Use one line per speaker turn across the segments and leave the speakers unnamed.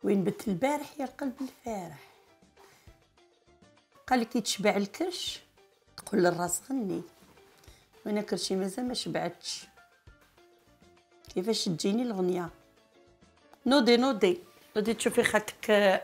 وين بت البارح يا القلب الفارح. قال لك يتشبع الكرش تقول للراس غني، وانا كرشي مازال ما شبعتش. كيفاش تجيني الغنيه؟ نوضي تشوفي خالتك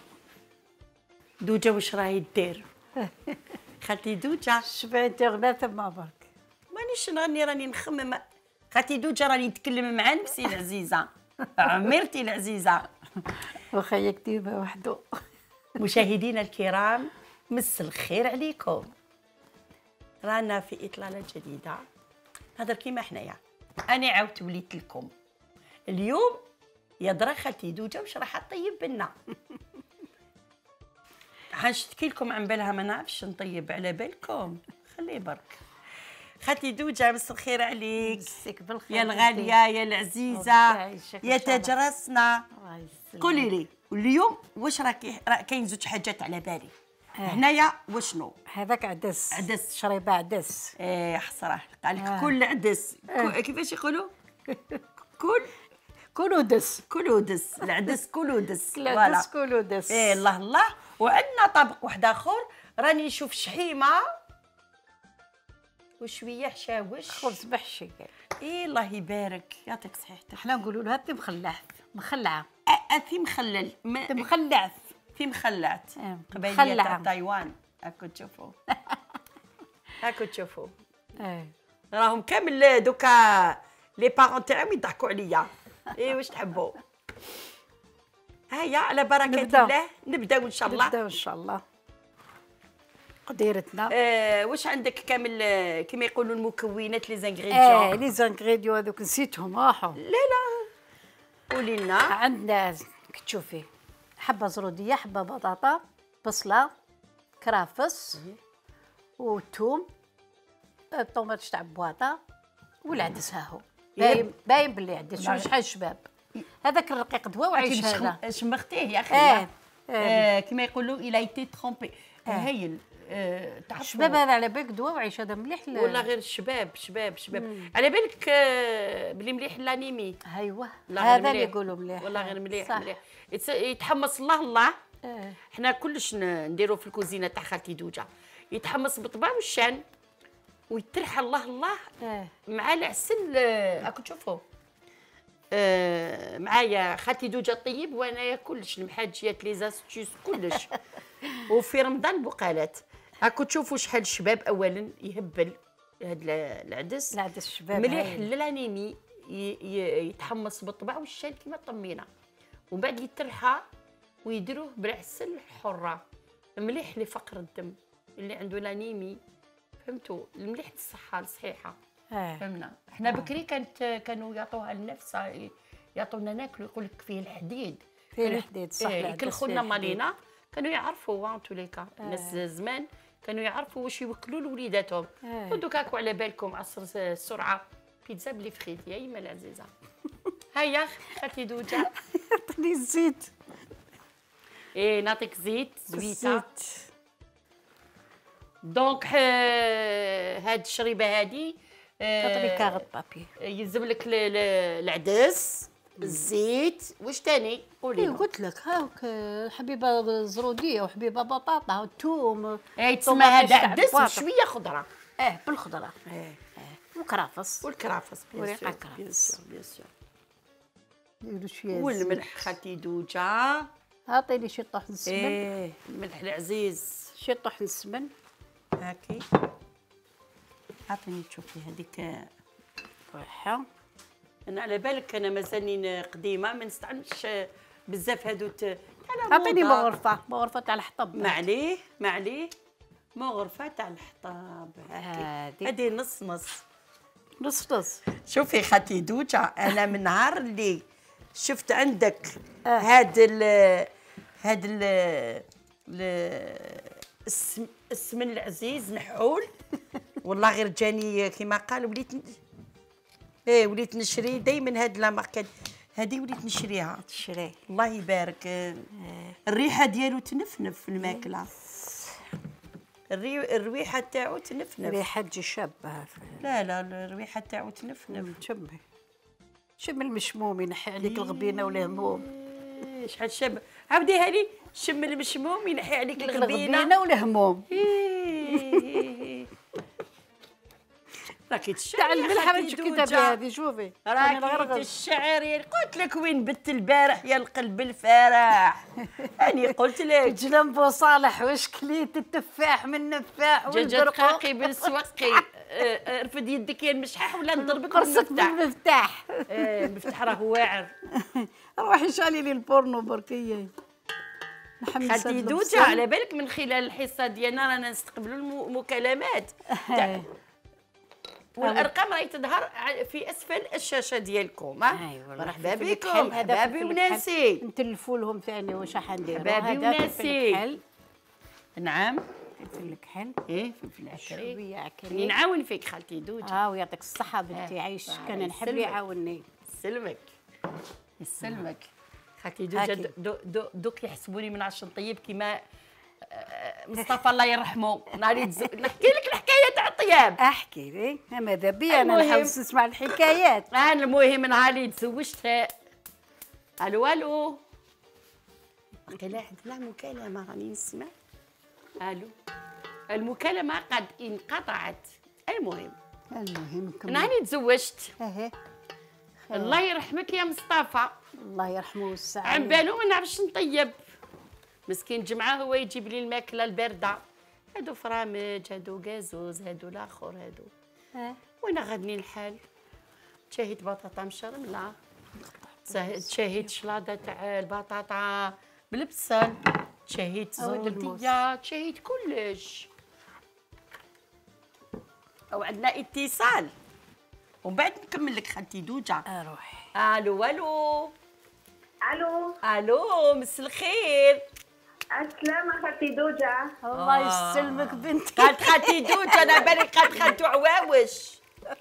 دوجه واش راهي دير. خالتي دوجه
شبعتي غدا تما برك.
مانيش نغني، راني نخمم. خالتي دوجه راني نتكلم مع نفسي العزيزه، عمرتي العزيزه.
واخا يكتب وحده.
مشاهدينا الكرام، مس الخير عليكم. رانا في اطلاله جديده نهضر كيما حنايا. انا عاودت وليت لكم اليوم يا درا خالتي دوجه واش راح طيب لنا. حنشتكي لكم عن بالها ما نعرفش نطيب على بالكم، خليه برك. خالتي دوجه مس الخير عليك.
مسك بالخير
يا الغاليه يا العزيزه يا تاج راسنا. قولي لي اليوم واش كاين زوج حاجات على بالي هنايا. وشنو
هذاك عدس؟
عدس،
شريبه عدس.
ايه حسره قال لك كل عدس. كيفاش يقولوا؟
كلودس
العدس كلودس.
العدس كلودس.
ايه الله الله. وعندنا طبق واحد اخر راني نشوف شحيمه وشويه حشاوش
خبز محشي.
ايه الله يبارك يعطيك صحيحتك.
حنا نقولوا لها تي مخلعت مخلعه.
في مخلل
مخلعت
في مخلعت
مخلعة
تاع تايوان. هاكو تشوفوا هاكو تشوفوا. راهم كامل دوكا لي بارون تاعهم يضحكوا عليا. ايه واش تحبوا؟ هيا على بركه الله نبداو ان شاء الله.
نبداو ان شاء الله قديرتنا.
واش عندك كامل كما يقولوا المكونات لي زانغريديون؟
لي زانغريديون هذوك نسيتهم راحوا.
لا قولي لنا.
عندنا كي تشوفي حبه زروديه، حبه بطاطا، بصله، كرافس وثوم، الطوماط تاع بواطه والعدس. ها هو باين باللي عدس. شوف شحال شباب هذاك الرقيق دواء وعيش هذا.
شمختيه يا اخي. كما يقولوا الى ايتي ترومبي. هايل.
شباب هذا على بالك دواء وعيش هذا مليح.
ولا غير شباب على بالك بلي مليح لانيمي.
ايوا هذا اللي يقولوا مليح.
والله غير مليح. يتحمص الله. حنا كلش نديرو في الكوزينه تاع خالتي دوجه. يتحمص بالطبع والشان ويترحى الله مع العسل. راكم تشوفوا معايا خالتي دوجه طيب وانايا كلش المحاجيات لي زاستيوس كلش. وفي رمضان بقالات. راكم تشوفوا شحال الشباب اولا يهبل هذا العدس
شباب
مليح للانيمي. يتحمص بالطبع والشان كيما طمينا، ومن بعد يترحى ويديروه بالعسل حره مليح لفقر الدم اللي عنده الانيمي. فهمتوا؟ المليح للصحه الصحيحه. فهمنا. احنا بكري كانوا يعطوها للنفس، يعطونا ناكلوا يقول لك فيه الحديد.
صح.
يكلخوا لنا مالينا. كانوا يعرفوا وانتو ليكا الناس زمان كانوا يعرفوا واش يوكلوا لوليداتهم. ودوك هاكو على بالكم عصر السرعه بيتزا بلي فريت يا ايما العزيزه. هيا خالتي دوجه
عطيني الزيت.
نعطيك زيت زويته. دونك هاد الشريبه هادي
تعطيني كاغط بابي.
يلزم لك العدس، الزيت، واش تاني؟ قولي.
قلت لك هاك حبيبه زروديه وحبيبه بطاطا والثوم.
تسمى هذا عدس وشويه خضره.
بالخضره. والكرافس
وريقه
كرافس.
بيان سور.
نديرو شويه
والملح خالتي دوجه.
عطيني شي طحن السمن.
الملح العزيز.
شي طحن السمن
هاكي. عطيني تشوفي هذيك
ريحه.
انا على بالك انا مازالني قديمه ما نستعنش بزاف هادو.
عطيني مغرفه تاع الحطب.
ما عليه مغرفه تاع الحطب. هادي نص. شوفي خالتي دوجه انا من نهار اللي شفت عندك هاد السمن العزيز نحول. والله غير جاني كيما قال وليت نشري دائما هاد لا ماركه هذه وليت نشريها. الله يبارك. الريحه ديالو تنفنف في الماكله. الريحه تاعو تنفنف.
الريحه تجي شابه.
لا الريحه تاعو تنفنف.
شم المشموم ينحي عليك الغبينه والهموم.
شحال شاب. عاوديها لي. شم المشموم ينحي عليك الغبينه
والهموم.
راكي تشعري
تاع
يا
الملح
خالتي
راني
دوجة.
كتبها هذه شوفي.
راكي تشعري. قلت لك وين بت البارح يا القلب الفرح. راني قلت لك.
جلم بو صالح واش كليت التفاح من نفاح
دجاجة
والبرقوق.
دقاقي بالسوقي. رفد يدك يا المشحح ولا نضربك
قرصك
بالمفتاح.
بالمفتاح.
المفتاح راه واعر.
روحي شالي لي البورنو بركيه. نحمس
خالتي دوجة على بالك من خلال الحصه ديالنا رانا نستقبلوا المكالمات والارقام راهي تظهر في اسفل الشاشه ديالكم. مرحبا بكم. حبابي وناسي.
نتلفوا لهم ثاني واش راح نديروا.
حبابي وناسي. نعم.
فلفل الكحل.
ايه فلفل عكري.
شويه عكري.
نعاون فيك خالتي دوجة.
ويعطيك الصحه بنتي عايش. كان نحب اللي يعاونني.
يسلمك يسلمك. خالتي دوجة دوك يحسبوني من عشان طيب كيما مصطفى الله يرحمه. نهاري نحكي لك الحكايه تاع الطياب.
احكي لي. ماذا بيا انا نحوس نسمع الحكايات.
انا المهم نهاري تزوجت. الو قيلا عندنا مكالمه راني نسمع. الو. المكالمه قد انقطعت. المهم نهاري تزوجت. الله يرحمك يا مصطفى.
الله يرحمه ويوسع
عن بالو ما نعرفش نطيب. مسكين جمعه هو يجيب لي الماكله البارده. هادو فرامج هادو كازوز هادو الاخر هادو. وانا غادني الحال. تشاهيت بطاطا مشرمله. تشاهيت شلاضه تاع البطاطا بالبصل. تشاهيت زرديه. تشاهيت كلش. وعندنا اتصال ومن بعد نكمل لك خالتي دوجة.
روحي.
الو. مسا الخير.
السلامة خالتي دوجة.
الله يسلمك بنتي.
قالت خالتي دوجة انا بالي قالت خالتو عواوش.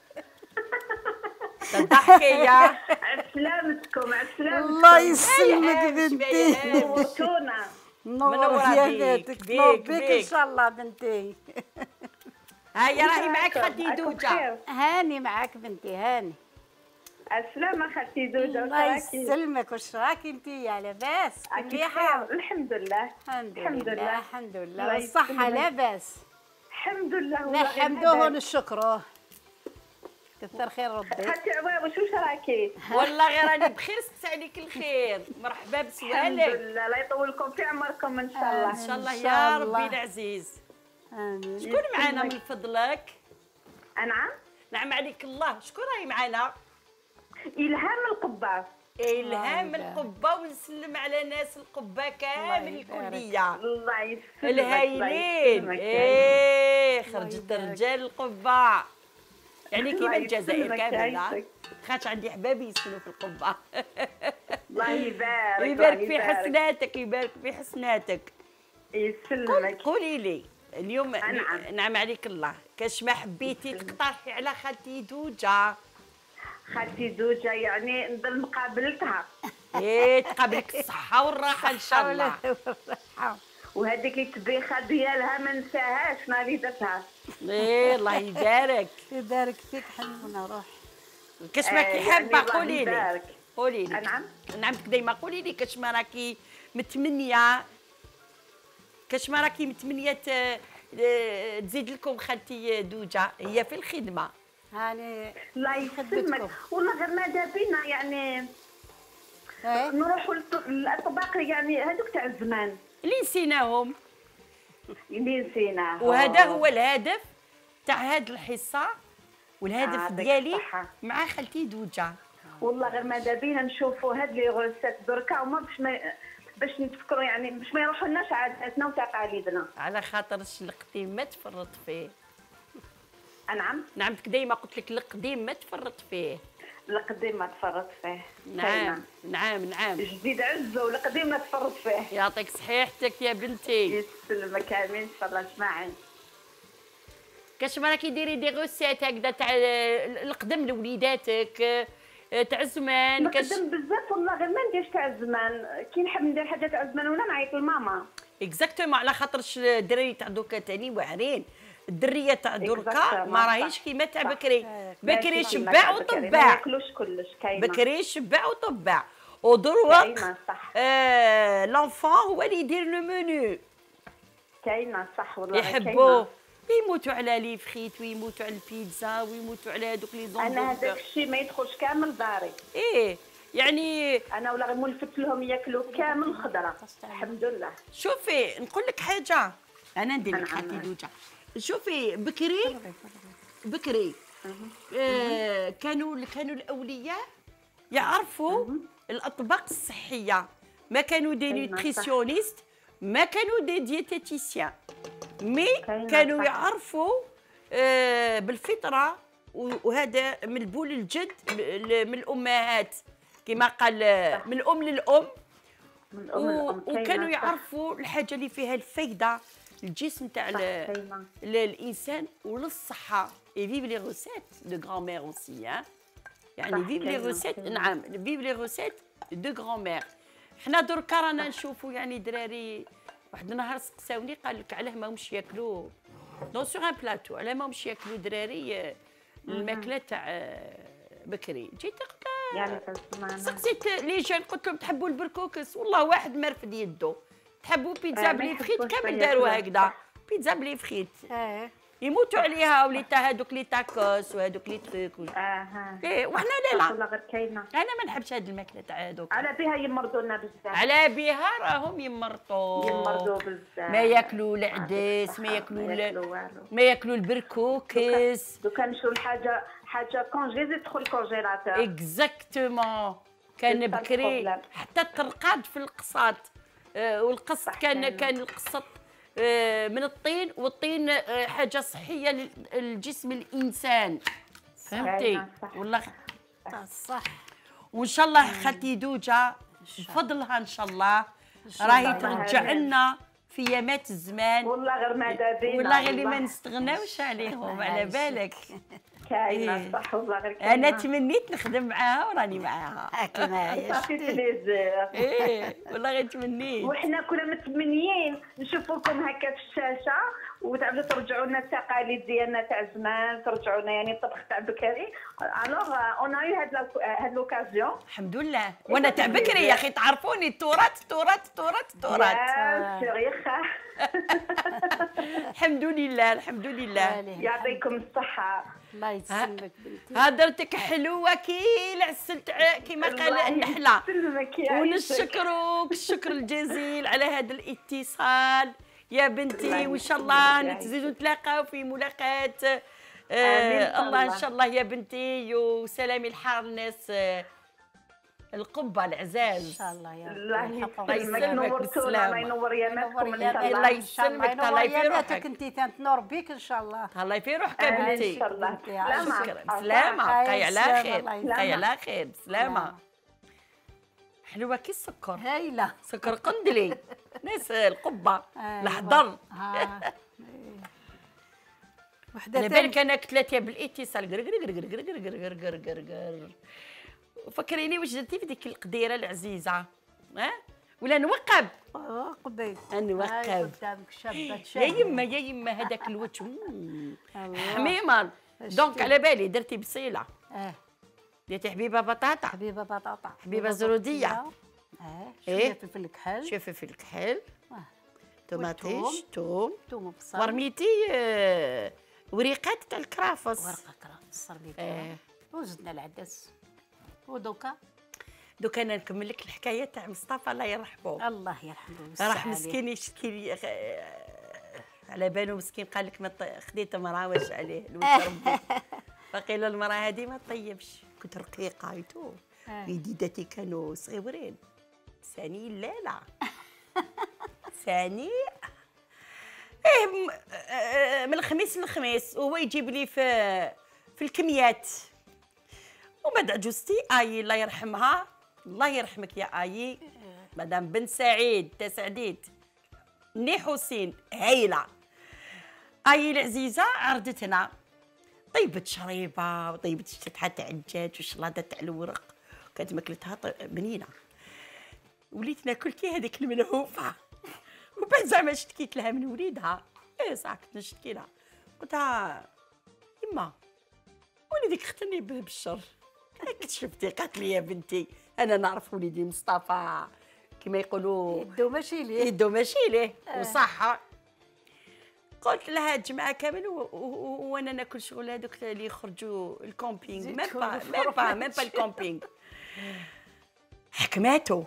تضحكي.
عسلامتكم.
الله يسلمك بنتي.
نورتونا.
نور يا بيتك. نور بيك ان شاء الله بنتي.
هيا راهي معك خالتي دوجة.
هاني معك بنتي هاني.
السلامة خالتي دوجة.
الله يسلمك. واش راكي انتي لاباس؟
بخير الحمد لله.
الحمد لله والصحة لاباس.
الحمد لله.
نحمدوه ونشكروه. كثر خير ربي.
خالتي عواوش واش راكي؟
والله غير راني بخير. سقسي عليك الخير. مرحبا بسوالك.
الحمد لله. الله يطولكم في عمركم ان شاء الله.
ان شاء الله يا ربي العزيز.
امين.
شكون معنا من فضلك؟
نعم.
نعم عليك الله. شكون راهي معنا؟
إلهام القبة.
إلهام القبة. ونسلم على ناس القبة كامل الكلية.
الله يسلمك.
الهايلين. خرجت رجال القبة. يعني كيما الجزائر كاملة. خاطش عندي حبابي يسكنوا في القبة.
الله يبارك.
يبارك في حسناتك. يبارك في حسناتك.
يسلمك.
قولي لي اليوم. نعم عليك الله. كاش ما حبيتي تقترحي على خالتي دوجة.
خالتي دوجة يعني نضل مقابلتها.
تقابلك الصحة والراحة ان شاء الله.
وهذيك الطبيخة ديالها ما نساهاش ناري درتها.
الله يبارك.
يبارك فيك حنونة روح.
كاش ما كي حابة قولي لي. قولي لي.
نعم.
نعمتك دايما قولي لي كاش ما راكي متمنية. كاش ما راكي متمنية تزيد لكم خالتي دوجة. هي في الخدمة.
هاني
الله يسلمك. والله غير ماذا بينا يعني نروحوا للأطباق يعني هذوك تاع الزمان
اللي نسيناهم.
وهذا
هو الهدف تاع هاد الحصة. والهدف ديالي مع خالتي دوجة.
والله غير ماذا بينا نشوفوا هاد لي غوسات دركا وما باش نتفكروا يعني باش ما يروحولناش عاداتنا وتقاليدنا.
على خاطرش القديم ما تفرط فيه.
نعم.
نعمتك دايما قلت لك القديم ما تفرط فيه.
القديم ما تفرط فيه.
نعم.
جديد عزه والقديم ما تفرط فيه.
يعطيك صحيحتك يا بنتي.
يسلمك امين ان شاء الله اسمعي.
كاش ما راكي ديري دي غوسيت هكذا تاع القدم لوليداتك تاع زمان.
القدم بزاف والله غير ما نديرش تاع زمان. كي نحب ندير حاجه تاع زمان ولا نعيط لماما.
اكزاكتومون. على خاطرش الدراري تاع دوكا تاني واعرين. الدريه تاع دركا ما راهيش كيما تاع بكري. بكري شبع وطبع.
كلش كاينه.
بكري شبع وطبع. ودروك
كاينه صح.
لونفون هو اللي يدير لو منو.
كاينه صح والله.
يحبوا يموتوا على لي فريت ويموتوا على البيتزا ويموتوا على هذوك لي زومبو.
انا هذاك الشيء ما يدخلش كامل داري.
ايه يعني
انا ولا غير مولفت لهم ياكلوا كامل خضره الحمد لله.
شوفي نقول لك حاجه، انا ندير لك
نعم.
حتى دوجه. شوفي بكري كانوا الاولياء يعرفوا الاطباق الصحيه، ما كانوا دي
كاينة صح.
نوتريسيونيست، ما كانوا دي دييتيتيسيان، مي
كاينة
كانوا
صح.
يعرفوا بالفطره، وهذا من البول الجد من الامهات كما قال، من الام للام.
من الام الام. كاينة
وكانوا
صح.
يعرفوا الحاجه اللي فيها الفايده الجسم تاع
صح، كاينة.
الانسان وللصحه. اي فيف لي روسيت دو غران مير اوسي، يعني
صح،
فيف لي
كاينة،
روسيت.
كاينة.
نعم فيف لي روسيت دو غران مير. حنا دركا رانا نشوفوا يعني دراري، واحد النهار سقساوني قال لك علاه ماهمش ياكلوا دون سور ان بلاتو، علاه ماهمش ياكلوا دراري الماكله تاع بكري. جيت قلت
يعني تسمعنا.
سقسيت لي جون قلت لهم تحبوا البركوكس؟ والله واحد ما رفد يده. تحبوا بيتزا
ما
بلي فريت؟
يحبوش
كامل
ياكلوا.
داروا هكذا بيتزا بلي فريت، يموتوا عليها. وليتا هذوك لي تاكوس وهذوك لي تروك ايه. وحنا لا
والله غير كاينه.
انا ما نحبش هاد الماكله تاع هذوك.
على بها يمرضوا لنا بزاف.
على بها راهم يمرطوا
بزاف.
ما ياكلوا العدس، ما ياكلوا البركوكس.
دوكا نشرو حاجه كونجيزي تدخل الكونجيلاتور.
اكزاكتومون. كان
C'est ça le
بكري
problème.
حتى الترقاد في القصات، والقص
صح،
كان القصط من الطين، والطين حاجه صحيه للجسم الانسان، فهمتي؟
أيوة، صح.
والله
صح.
وان شاء الله خالتي دوجه بفضلها ان شاء الله
شاء
راهي
الله.
ترجع لنا في يامات الزمان.
والله غير ماذا بينا.
والله غير اللي ما نستغناوش عليهم على بالك.
كاينه
إيه.
صح والله غير كاينه.
انا تمنيت نخدم معاها وراني معاها.
هاكي معايا
صافي
شتي.
بليزير.
ايه والله غير تمنيت.
وحنا كنا متمنيين نشوفوكم هكا في الشاشه وتعبدوا ترجعوا لنا التقاليد ديالنا تاع زمان، ترجعوا لنا يعني الطبخ تاع بكري. الوغ اون اي هاد لوكازيون.
الحمد لله. وانا تاع بكري يا اخي، تعرفوني التراث تراث تراث تراث.
سير يخا.
الحمد لله الحمد لله.
يعطيكم الصحه.
الله يسلمك بنتي.
هدرتك حلوه كي العسل كيما قال النحله.
يسلمك يا عيشك.
ونشكروك الشكر الجزيل على هذا الاتصال يا بنتي،
الله
وان شاء
يسلمك
الله
يا
نتزيدوا نتلاقاو في ملاقات.
آمين إن شاء
الله ان
الله.
شاء الله يا بنتي. وسلامي الحار الناس القبه العزاز.
ان شاء الله يا رب.
الله
يحفظك.
يسلمك.
يسلمك
نورتونا.
بالسلامة.
الله ينور ياماتكم ان شاء
الله
الله.
يسلمك. الله في روحك.
انت تنور بيك ان شاء الله.
الله في روحك يا
آمين
بنتي.
ان شاء الله.
بنتي،
سلامة.
شكرا. سلامة. بقاي على
سلامة،
خير.
الله
بقاي
يسلمك.
على خير. سلامة. حلوة كي السكر.
هايله.
سكر قندلي. ناس القبة
أيوة.
الحضر.
وحده
على
ثانيه.
بالك انا كتلاتها بالاتصال قر قر قر قر قر قر قر قر قر. وفكريني واش درتي في ديك القديره العزيزه، ولا نوقب.
قبيل.
نوقب.
قدامك شابه
يا يما يا يما هذاك الوجه
الله.
حميمه. دونك على بالي درتي بصيله، درتي حبيبه بطاطا،
حبيبه بطاطا،
حبيبه زروديه،
شويه فلفل كحل،
شويه فلفل كحل،
والثوم.
طماطيش، توم،
ثوم وبصل،
ورميتي وريقات تاع الكرافس،
ورقه كرافس رميتها، وزدنا العدس. ودوكا
دوك انا نكمل لك الحكايه تاع مصطفى الله يرحمه.
الله يرحمه
راح مسكين يشكي لي على بالو مسكين، قال لك ما خديت مراه واش عليه الوش ربي. فقيل المراه هذه ما طيبش، كنت رقيقه ايتو يديداتي كانوا صغيورين. ثاني لا لا ثاني من الخميس للخميس وهو يجيب لي في الكميات. وبعد عجوزتي اي الله يرحمها، الله يرحمك يا اي مدام بن سعيد تسعديت ني حسين هايله. اي العزيزه عرضتنا طيبت شريبه وطيبت شطحه تاع الدجاج وشلاضه تاع الورق، كانت ماكلتها بنينه. وليت ناكل كي هذيك الملهوفه. وبعد زعما شتكيت لها من وليدها، صح كنت نشتكي لها، قلت لها يما وليدك ختني به بالشر، كنت شفتي قالت لي يا بنتي انا نعرف وليدي مصطفى كما يقولوا
يدو ماشي ليه.
يدو ماشي ليه وصح. قلت لها الجمعه كامل وانا ناكل شغل هذوك اللي يخرجوا الكومبينغ ميم با الكومبينغ. حكماتو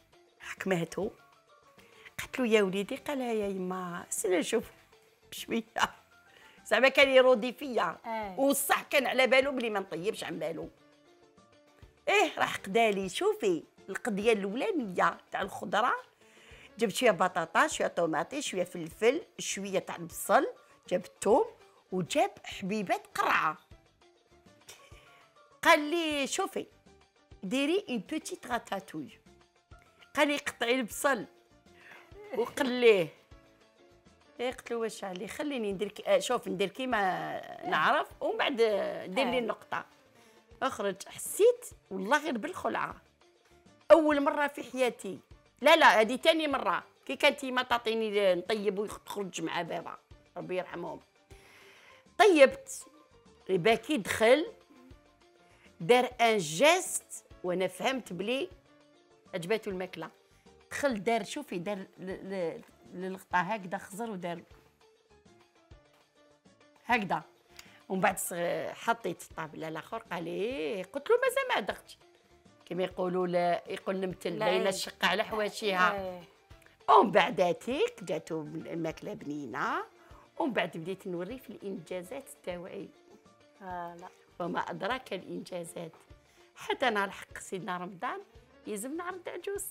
قالت له يا وليدي، قالها يا يما سنا نشوف بشويه زعما كان يرودي فيا وصح كان على بالو بلي ما نطيبش عن بالو. راح قدالي شوفي القضيه الاولانيه تاع الخضره، جبت شويه بطاطا شويه طوماطي شويه فلفل شويه تاع البصل، جاب الثوم وجاب حبيبات قرعه. قال لي شوفي ديري اون بوتيت راتاتوي، قال لي قطعي البصل وقليه. قلت له واش عليه، خليني ندير شوف ندير كيما نعرف ومن بعد دير لي النقطه. اخرج حسيت والله غير بالخلعه، اول مره في حياتي. لا هذه ثاني مره كي كانت ما تعطيني نطيب وتخرج مع بابا ربي يرحمهم. طيبت باكي دخل دار ان جيست وانا فهمت بلي عجباتو الماكله. دخل دار شوفي دار للقطه هكذا خزر ودار هكذا ومن بعد حطيت الطابله الاخر. قال لي قلت له مازال ما دقتش كما يقولوا يقول نمتل بين الشقه على حواشيها. ومن بعد هاتيك جاتو الماكله بنينه ومن بعد بديت نوري في الانجازات تاوعي.
لا
وما ادراك الانجازات. حتى نهار حق سيدنا رمضان يلزم نعرض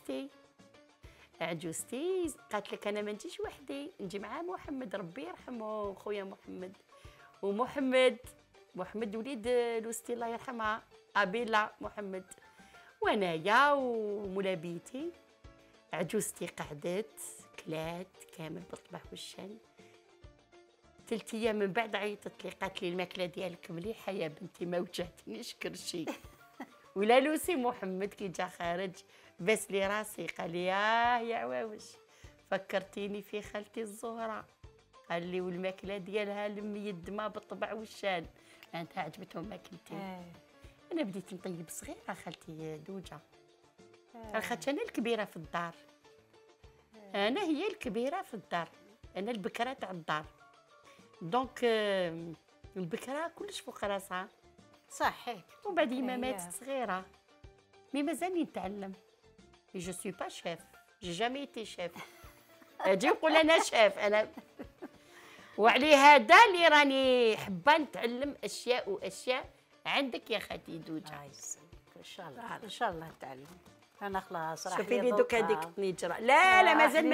عجوزتي قالت لك انا ما نجيش وحدي، نجي مع محمد ربي يرحمه خويا محمد وليد لوستي الله يرحمها ابيلا محمد وانايا ومولا بيتي. عجوزتي قعدت كلات كامل بالطبع والشن. 3 ايام من بعد عيطت لي قالت لي الماكله ديالك مليحه يا بنتي ما وجعتنيش كرشي. ولا لوسي محمد كي جا خارج بس لي راسي قال لي يا عواوش فكرتيني في خالتي الزهره. قال لي والماكله ديالها لمي الدمى بالطبع والشان. انت عجبتهم ماكلتي. انا بديت نطيب صغيره خالتي دوجه خاطر انا الكبيره في الدار. انا هي الكبيره في الدار، انا البكره تاع الدار. دونك البكره كلش فوق راسها
صحيح.
ومن بعد ما ماتت صغيره مي مازالني نتعلم. جو سوي با شيف، جي جامي ايتي شيف. اجي نقول انا شيف انا. وعلي هذا اللي راني حابه نتعلم اشياء عندك يا خالتي دوجه.
ان شاء الله ان شاء الله نتعلم. انا خلاص راح
شوفي لي دوك هذيك الطنيجره. لا مازال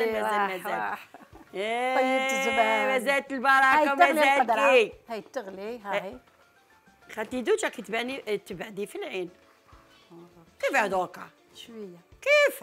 طيبت الزبان
مازالت البركه مازال كي
هاي تغلي. هاي
خالتي دوجه كي تبعدي في العين. كيف دوكا
شويه
كيف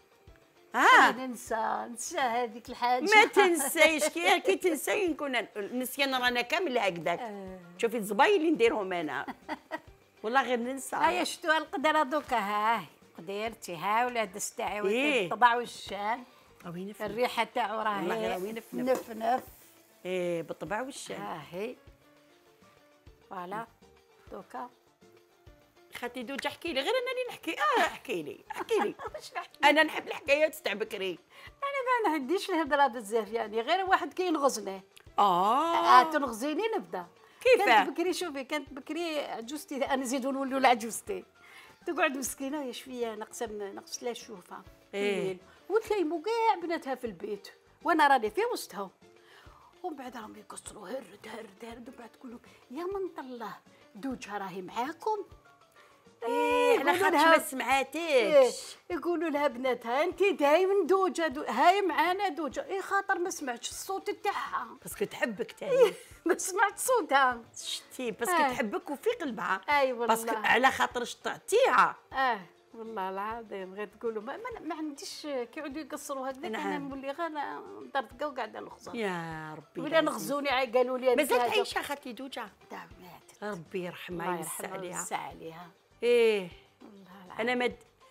ننسى هذيك الحاجه.
ما تنسيش كي تنسي نكون نسيان رانا كامل هكذاك. شوفي الزباين اللي نديرهم انا والله غير ننسى.
هيا شتوها القدره دوكا. هاي قدرتي ولا دست تاعي بالطبع والشان. الريحه تاعو راهي نفنف.
بالطبع والشان.
هاي فوالا دوكا.
خالتي دوجه احكي لي غير انني نحكي. احكي لي واش نحكي. انا نحب الحكايات تاع بكري.
انا ما نهديش الهضره بزاف يعني غير واحد كينغزني. تنغزيني نبدا.
كيف
كانت بكري شوفي كانت بكري عجوزتي انا نزيدو نولوا لعجوزتي تقعد مسكينه يا شويه نقص لها الشوفه. وتلايمو كاع بناتها في البيت وانا راني في وسطهم. ومن بعد راهم يقصروا هرد ومن بعد تقول لهم يا منط الله دوجها راهي معاكم.
على خاطر ما سمعاتكش.
يقولوا لها بناتها انت دايما دوجه هاي معانا دوجه. خاطر ما سمعتش الصوت تاعها
باسكو تحبك تاني.
ما سمعت صوتها
شتي باسكو تحبك وفي قلبها.
والله
باسكو على خاطرش تعطيها.
والله العظيم غير تقولوا ما عنديش كيعودوا يقصروا هكذا. انا نولي غير مطرطقه وقاعده نخزر.
يا ربي
ولا نغزوني قالوا لي
مازال عايشه خالتي دوجه.
ماتت
ربي يرحمها ويوسع عليها.
والله
انا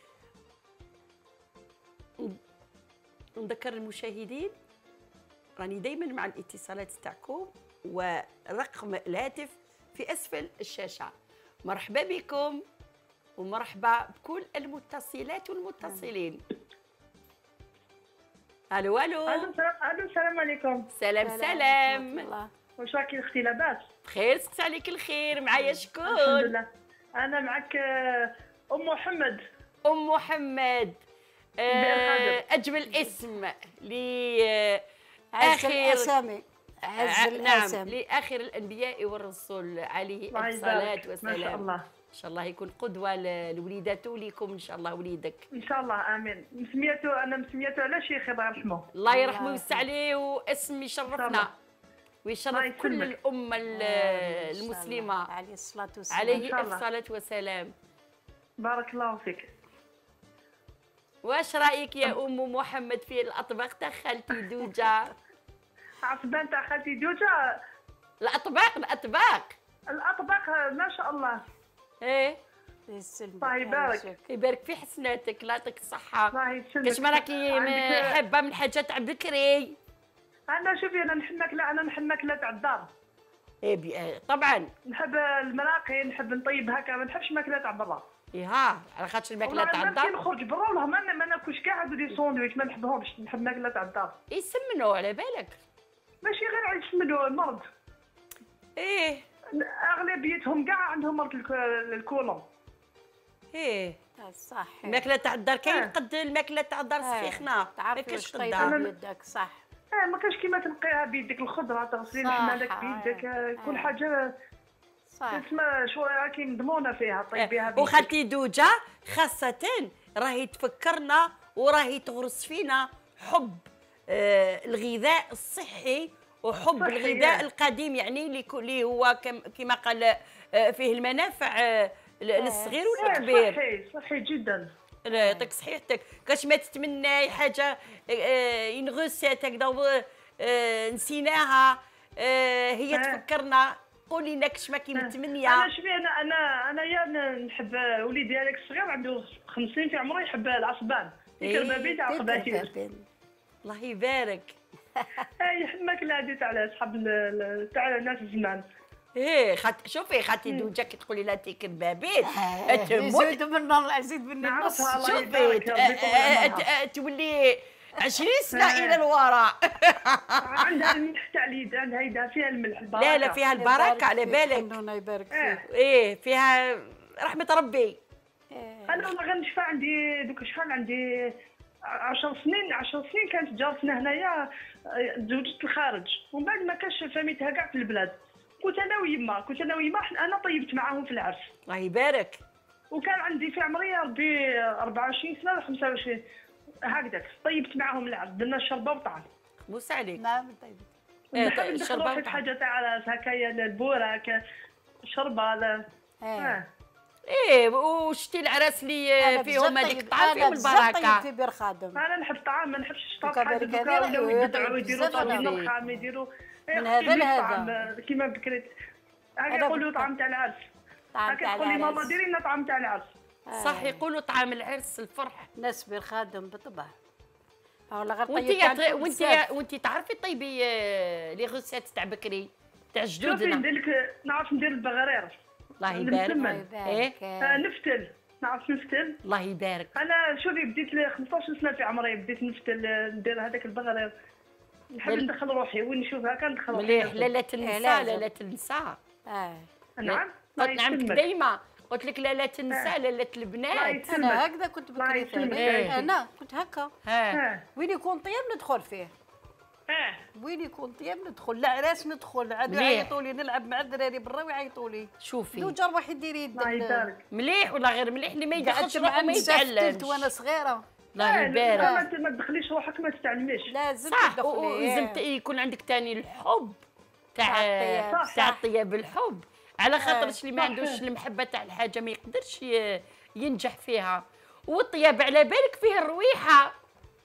نذكر المشاهدين راني دائما مع الاتصالات تاعكم ورقم الهاتف في اسفل الشاشه. مرحبا بكم ومرحبا بكل المتصلات والمتصلين. الو الو.
الو السلام عليكم.
سلام سلام.
الله.
واش راكي اختي لاباس؟
بخير، سكت عليك الخير. معايا شكون؟
الحمد لله. انا معك ام محمد.
ام محمد. اجمل اسم
عز
لاخر
الاسامي. عز
نعم،
الاسامي.
لاخر الانبياء والرسل عليه
الله
الصلاه
يبارك.
والسلام.
ما شاء الله.
ان شاء الله يكون قدوه لوليدات وليكم ان شاء الله وليدك.
ان شاء الله امين. انا مسميته على شيخي الله يرحمه.
الله يرحمه ويوسع عليه، واسم
الله.
يشرفنا ويشرف
الله
كل
يسلمك.
الامه
إن شاء الله.
المسلمه
عليه الصلاة والسلام.
عليه
شاء الله.
الصلاه والسلام.
بارك الله فيك.
واش رايك يا ام محمد في الاطباق تاع خالتي دوجه؟
عصبان تاع خالتي دوجه.
الاطباق
الاطباق ما شاء الله.
ايه.
يسلمك.
الله يبارك.
يعيشك.
يبارك في حسناتك، الله يعطيك الصحه.
الله يسلمك.
كاش ما راكي
عندك-
حابه من حاجات تاع بكري؟
انا شوفي انا نحب ماكله تاع الدار.
طبعا.
نحب المراقي، نحب نطيب هكا، ما نحبش ماكله تاع برا.
ها على خاطر الماكله
والله
تاع
ما كي
الدار
نخرج برا والله ما ناكلش كاع هادو لي ساندويتش، ما نحبهمش. نحب ماكله تاع الدار.
يسمنوا على بالك.
ماشي غير يسمنوا المرض.
ايه
اغلبيتهم كاع عندهم مرض الكولون.
ايه.
صح.
الماكله تاع الدار كاين قد الماكله تاع الدار السخنه، ما
تعرفي
كاينش
واش
قدها.
طيبه بيدك. صح.
ما كاش كيما تلقيها بيدك، الخضره تغسلي
صح.
الحمالك بيدك، كل حاجه
صح.
تسمى شو راكي مضمونه فيها طيبيها بيدك.
وخالتي دوجه خاصه راهي تفكرنا وراهي تغرس فينا حب الغذاء الصحي وحب
صحي،
الغذاء القديم، يعني اللي هو كما قال فيه المنافع للصغير والكبير.
صحي جدا.
يعطيك صحيحتك. كاش ما تتمناي حاجه ينغسات هكذا نسيناها، هي تفكرنا. قولي لنا كاش ما كي متمنيه.
انا شوفي انا يا نحب وليدي هذاك الصغير عنده 5 سنين في عمره يحب العصبان. الكربابي تاع قباتي.
الله يبارك.
يحب ماكله هذه تاع اصحاب تاع الناس زمان.
ايه شوفي خالتي دوجه كي تقولي لها تيك البابيت
زيد من زيد من النص.
نعرفها الله
شوفي
يبارك ربي يطول عمرها.
تولي 20 سنه الى الوراء.
عندها الملح تاع اليد، عندها يدها فيها الملح البركه.
لا لا فيها البركه على بالك.
ربنا يبارك فيك.
ايه فيها رحمه ربي.
انا والله غير نشفى عندي دوك شحال عندي 10 سنين كانت جارتنا هنايا تزوجت الخارج، ومن بعد ما كاش فهميتها كاع في البلاد. كنت انا ويما انا طيبت معاهم في العرس.
الله يبارك.
وكان عندي في عمري يا ربي 24 سنه ولا 25 هكذاك، طيبت معاهم العرس، درنا الشربه وطعام.
موس عليك.
نعم طيب.
نحب ندخل روحي في حاجه تاع راس هكايا البوراك الشربه.
ايه وشتي العراس اللي فيهم هذيك الطعام فيهم البركه.
في بير خادم.
انا نحب الطعام، ما نحبش الطعام
وكذلك
دوكا
هذا
ولاو يدعوا يديروا
بزاف
طاجين
هذا.
الخام يديروا
من هذا لهذا.
طعام كيما بكري هكا
هذا
يقولوا
بالطبع.
طعام تاع العرس.
طعام
هكا
تاع
تقولي ماما
العرس.
ديري لنا طعام تاع العرس.
صح يقولوا طعام العرس الفرح.
ناس بير خادم بالطبع. والله غير
وانت تعرفي طيبي لي غوسات تاع بكري تاع
شوفي
جدودنا.
ندير لك، نعرف ندير البغرير.
الله يبارك.
نسمن.
ايه
نفتل، نعرف نفتل.
الله يبارك.
انا شوفي بديت لي 15 سنه في عمري بديت نفتل، ندير هذاك البغرير. نحب ندخل روحي وين نشوف هكا ندخل روحي.
مليح. لا تنسى
لازم.
لا تنسى.
نعم.
قلت نعمتك دايما قلت لك لا تنسى لا
الله
البنات.
يسلمك.
انا هكذا كنت
الله
بكري
يسلمك.
ثاني. انا كنت هكا
ها
وين يكون طياب ندخل فيه. وين يكون طياب ندخل، لا عراس ندخل عاد
مليح.
يعيطوا لي نلعب مع الدراري برا ويعيطوا لي.
شوفي
دوجا روحي ديري
الله يبارك.
مليح ولا غير مليح اللي ما يدخلش
قعدت
روحه
مع
ما
النساء
يتعلمش.
فتلت وانا صغيره.
الله يبارك.
ما تدخليش روحك ما تتعلميش.
لازم
صح
تدخلي.
ولازم يكون عندك تاني الحب تاع
الطياب.
تاع
صح.
الطياب، الحب على خاطرش اللي ما
صح.
عندوش المحبه تاع الحاجه ما يقدرش ينجح فيها. والطياب على بالك فيه الرويحه.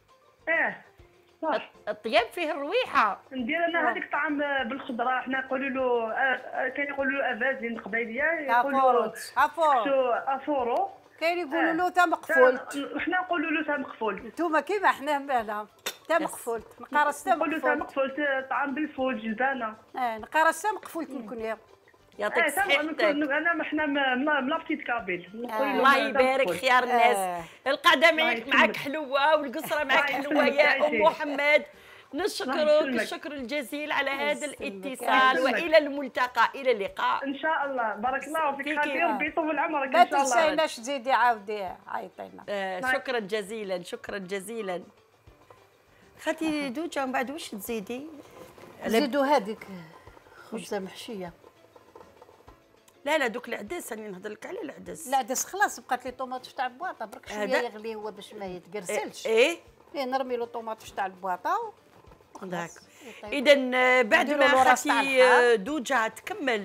صح.
الطياب فيه الرويحه.
ندير انا هذيك الطعام بالخضره، حنا نقولوا له كان يقولوا له افازين القبايليه، يقولوا
عفور
شو افورو،
كاين يقولوا له تا مقفول.
حنا نقولوا له تا مقفول.
انتوما كيما حنا مالا تا مقفول نقارص تا
نقولوا تا
مقفول.
مقفول طعام بالفول جلبانه.
نقارص تا مقفول كنكون.
يعطيك صحتك.
انا احنا من لابتيت كابيل
الله يبارك خيار الناس. القعده معك حلوه والقصره معك حلوه يا ام محمد. نشكرك الشكر الجزيل على هذا الاتصال، والى الملتقى، الى اللقاء
ان شاء الله. بارك الله فيك خالتي، ربي يطول عمرك
ما
ان شاء الله.
تنسيناش تزيدي عاودي عيطينا.
شكرا جزيلا شكرا جزيلا. خالتي دوجه ومن بعد واش تزيدي؟
زيدوا هذيك خبزه محشيه.
لا دوك العدس راني نهضر لك على العدس.
العدس خلاص بقات لي طوماطوش تاع البواطه، برك شويه
هذا؟
يغلي هو باش ما يتقرسلش.
ايه
نرمي له طوماطوش تاع البواطه
داك. اذا بعد
نديرو
ما
الوراس تاع
خالتي
الحار.
دوجه تكمل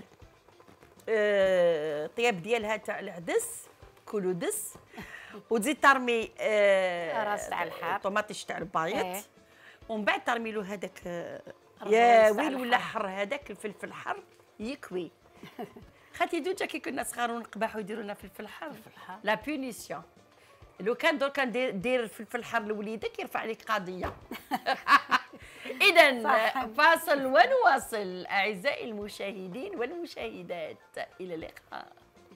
الطياب ديالها تاع العدس كولو دس، وتزيد ترمي
راس تاع الحار،
طوماطيش تاع البايط،
إيه.
ومن بعد ترمي له هذاك
الراس
يا
تاع
ويل ولا
الحار.
حر هذاك الفلفل الحر يكوي. خالتي دوجه كي كنا صغار ونقبحوا يديروا لنا فلفل حر، لا بونيسيون. لو كان دور كان دير الفلفل الحر لوليدك يرفع عليك قضيه. إذا فاصل ونواصل أعزائي المشاهدين والمشاهدات، إلى اللقاء.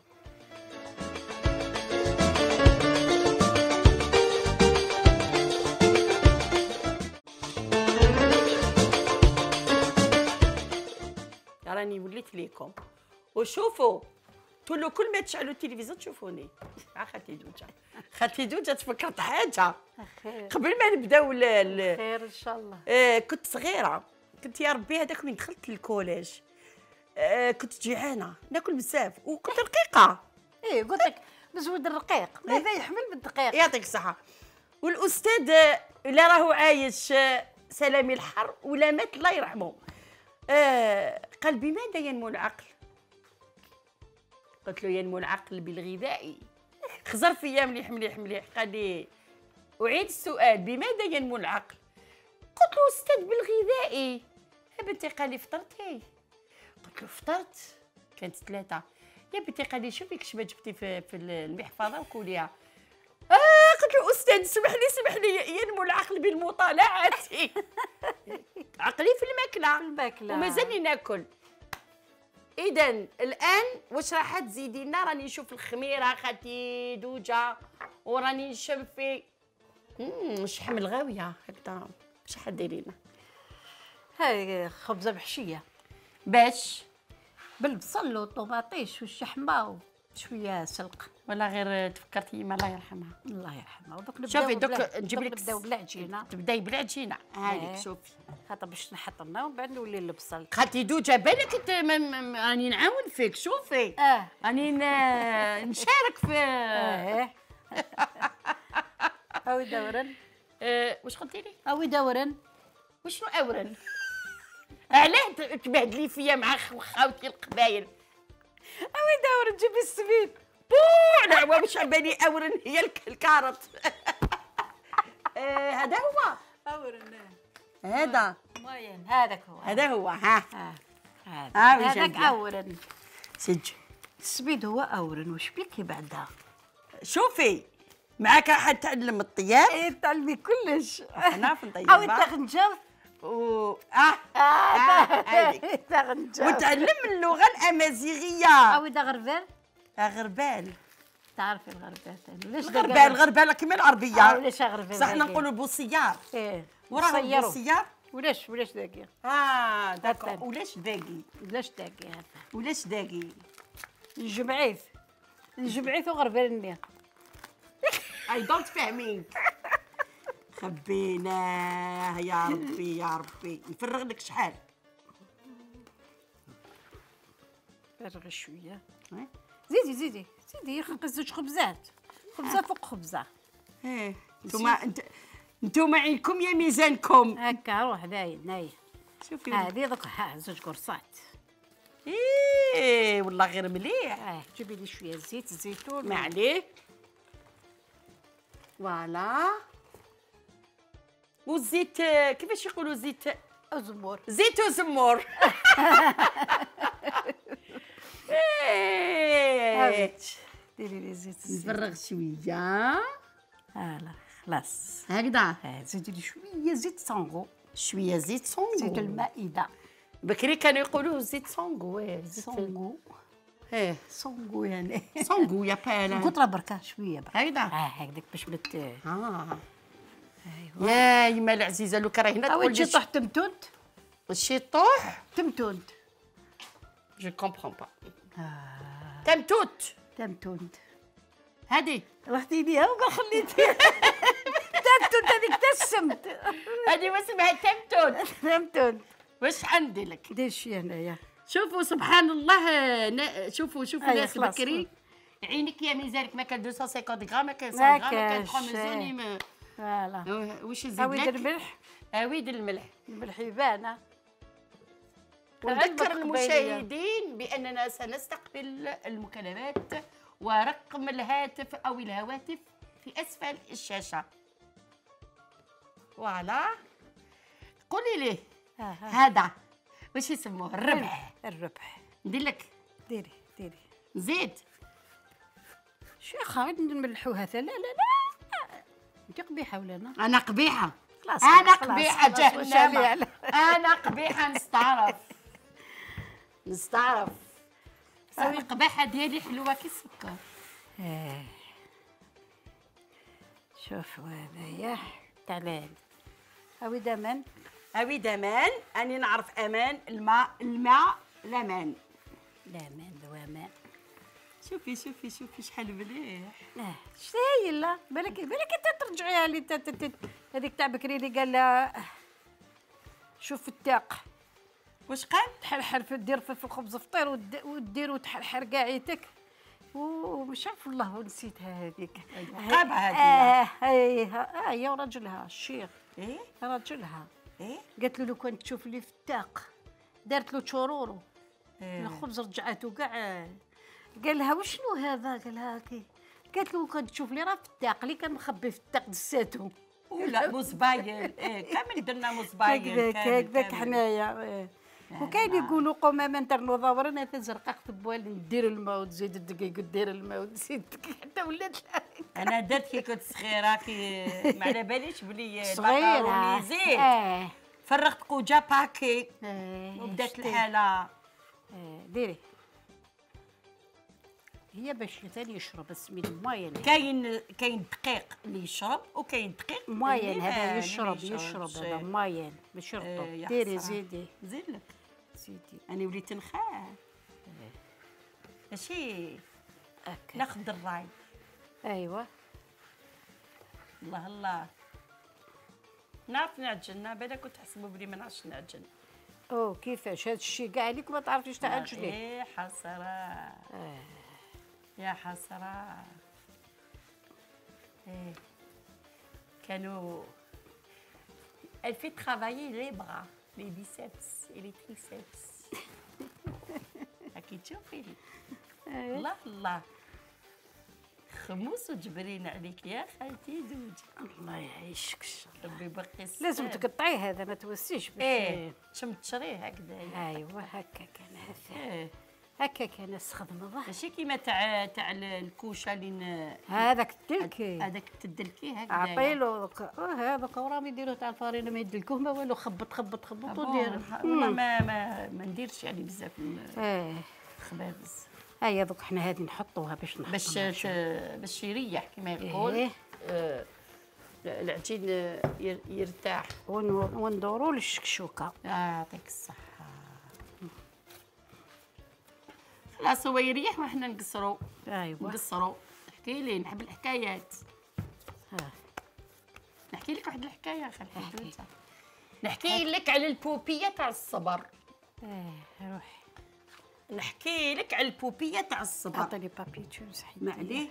راني وليت ليكم وشوفوا تقولوا كل ما تشعلوا التلفزيون تشوفوني. خالتي دوجه، خالتي دوجه تفكرت حاجه قبل ما نبداو
خير ان شاء الله.
كنت صغيره، كنت يا ربي هذاك وين دخلت للكوليج كنت جيعانه ناكل بزاف وكنت رقيقه.
ايه قلت لك بزود الرقيق ماذا يحمل بالدقيق.
يعطيك الصحه. والاستاذ اللي راهو عايش سلامي الحر ولا مات الله يرحمه قال بماذا ينمو العقل؟ قلت له ينمو العقل بالغذاء. خزر فيا مليح مليح مليح. قال لي أعيد السؤال بماذا ينمو العقل؟ قلت له أستاذ بالغذاء. يا بنتي قال لي فطرتي؟ قلت له فطرت. كانت 3. يا بنتي قال لي شوفي كش ما جبتي في المحفظة وكوليها. قلت له أستاذ سمح لي ينمو العقل بالمطالعة. عقلي في الماكلة ومازالني ناكل. إذا الآن واش راح تزيدي لنا؟ راني نشوف الخميرة خالتي دوجة وراني نشم في شحم الغاوية هكذا. واش حديري لنا؟
هاي خبزه محشيه
باش
بالبصل والطوماطيش والشحمه وشويه سلق.
ولا غير تفكرتي ما الله يرحمها.
الله يرحمها. ودوك
شوفي دوك نجيب لك
نبداو بالعجينه.
تبداي بالعجينه هاذيك. شوفي
خاطر باش نحط لنا ومن بعد نولي البصل.
خالتي دوجة بالك انت راني نعاون فيك. شوفي راني نشارك في
هاوي دورن.
واش قلتي لي؟
هاوي دورن.
وشنو اورن؟ علاه تبهدلي فيا مع خاوتي القبايل؟
هاوي دورن جيبي السميد.
لا واش عبالي اورن هي الكارت. هذا هو
اورن.
هذا
ماين هذاك هو.
هذا هو. ها
هذاك اورن.
سج
السميد هو اورن. وش بيكي بعدها؟
شوفي معك حد تعلم الطياب.
ايه تعلمي كلش.
انا في الطياب.
او انت غنجاوب.
هذيك وتعلم اللغه الامازيغيه.
او دا غربال.
غربال.
تعرفي الغربال؟ ليش
الغربال كيما العربيه.
علاش غربال؟
صح نقولوا بوصيار.
ايه
وراه بوصيار.
ولاش داكي؟
داكور. ولاش داكي؟
ولاش داكي هذا؟
ولاش داكي؟
الجمعيث وغربال.
اي دونت فاهمينك. خبيناه يا ربي يا ربي. نفرغ لك شحال؟
فرغ شويه. زيدي يخلق 2 خبزات. خبزه فوق خبزه.
انتوما عينكم يا ميزانكم.
هكا روح ناي.
شوفي
هذه دوك 2 قرصات.
والله غير مليح.
جيبي لي شويه زيت الزيتون.
ما عليه. فوالا. والزيت كيفاش يقولوا زيت
وزمور.
زيت وزمور.
ديري لي زيت.
نفرغ شويه.
هلا خلاص
هكذا.
زيدي لي شويه زيت صونغو.
شويه زيت صونغو.
زيت المائده.
بكري كانوا يقولوا زيت سونغو. زيت
سونغو. سونغو يعني
سونغو يا بالا.
قطره بركه شويه برك.
هكذا.
هكذاك باش بلت.
ايوا
ايوا
يا يما العزيزه لو كان هنا
او
تقول
تجي
لي
طح تمتونت.
الشيطوح.
تمتونت.
جو كومبرون با. تمتوت.
تمتونت.
هادي
رحتي ليها وقال خليتيها. تمتونت هذيك تسمت.
هادي واسمها تمتوت.
تمتونت.
واش عندي لك؟
دير شي هنايا.
شوفوا سبحان الله. شوفوا ناس
خلاص.
بكري عينك يا ميزانك ما كان 250 غرام، ما كان 100
ما
غرام، ما كان
كانش.
3 ميزوني.
فوالا.
واش نزيد
عاود
لك؟
الملح.
عويد الملح.
الملح يبان.
ونذكر المشاهدين بأننا سنستقبل المكالمات ورقم الهاتف أو الهواتف في أسفل الشاشة. فوالا. قولي لي هذا واش يسموه؟ الربح.
الربح.
ندير لك
ديري
زيد.
شيخة غادي نملحوها لا لا لا. انت قبيحة ولا انا؟
أنا قبيحة.
خلاص
أنا
خلاص،
قبيحة
خلاص،
جهنم. أنا قبيحة نستعرف. سوي القباحة ديالي حلوة كي السكر.
شوفوا هذايا تعال. هاوي دمان.
هاوي دمان. أني نعرف أمان الماء لمان.
لامان دوامان.
شوفي شحال مليح.
شتي لا بالك انت ترجعيها لي هذيك تاع بكري اللي قال لها شوف التاق
واش قال؟
تحرحر دير في الخبز فطير ودير وتحرحر كاعيتك ومش عارف والله نسيتها هذيك.
قابة هذه.
هي وراجلها الشيخ. راجلها. قالت له لو كنت تشوف لي في التاق دارت له تشورورو. الخبز رجعته كاع. قال لها وشنو هذا؟ قال لها كي. قالت له كنت تشوف لي راه في التاق اللي كان مخبي في التاق دساتو.
ولا مزبايل. كامل درنا مزبايل.
هكذاك حنايا. وكاين يقولوا قمامه ندير ظورنا تزرقق في بوال ندير الماء وتزيد الدقيق ودير الماء وتزيد حتى ولات.
انا درت كي كنت صغيره كي ما على باليش بلي
صغيره
زيد. فرغت قوجه باكي وبدات الحاله.
ديري هي باش ثاني يشرب السميد ماين.
كاين دقيق اللي يشرب وكاين دقيق
ماين. هذا يشرب هذا ماين باش يرطب. ديري زيدي.
زيد لك.
زيدي.
انا وليت نخاف. ماشي ناخذ الراي.
ايوا
الله نعرف نعجن. بالك كنت تحسبوا بلي ما نعرفش نعجن.
كيفاش هذا الشيء كاع عليك ما تعرفيش تعجني؟
حسره. يا حسره. كانوا elle fait travailler les bras, les biceps et les triceps. أكيد تشوفي. الله خموس وجبرين عليك يا خالتي زوجي.
الله يعيشك
ربي يبقي الصحة.
لازم تقطعيه هذا ما توسيش
باش تشريه هكذا.
ايوا هكا كان هذا. هكا كان السخدمه.
ماشي كيما تاع الكوشه اللي
هذاك الدلكي.
هذاك تدلكيه هكذا.
عطيلو هذاك راهم يديروه تاع الفرينه ما يدلكوه ما والو. خبط ودير.
والله ما نديرش يعني بزاف الخبز.
هيا دوك حنا هذه نحطوها
باش يريح كما يقول. العجين يرتاح.
وندوروا للشكشوكه.
يعطيك الصحه. خلاص هو يريح وحنا نقصروا. نقصروا. احكي لي نحب الحكايات. نحكي لك واحد الحكايه خالتي. نحكي لك على البوبيه تاع الصبر.
روحي
نحكي لك على البوبيه تاع الصبر.
عطيني بابي تشوز
ما عليه.